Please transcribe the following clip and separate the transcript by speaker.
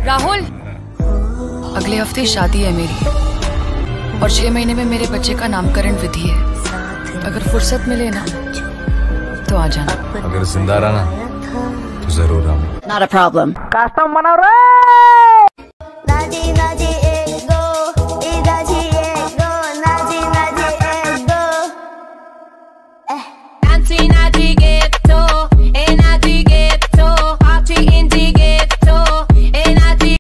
Speaker 1: राहुल, अगले हफ्ते शादी है मेरी और 6 महीने में मेरे बच्चे का नामकरण विधि है। अगर फुर्सत मिले ना तो आ जाना।
Speaker 2: अगर जिंदा रहना तो जरूर आऊंगा।
Speaker 3: Not a problem.
Speaker 4: कस्टम बनाओ रे।
Speaker 5: Nancy,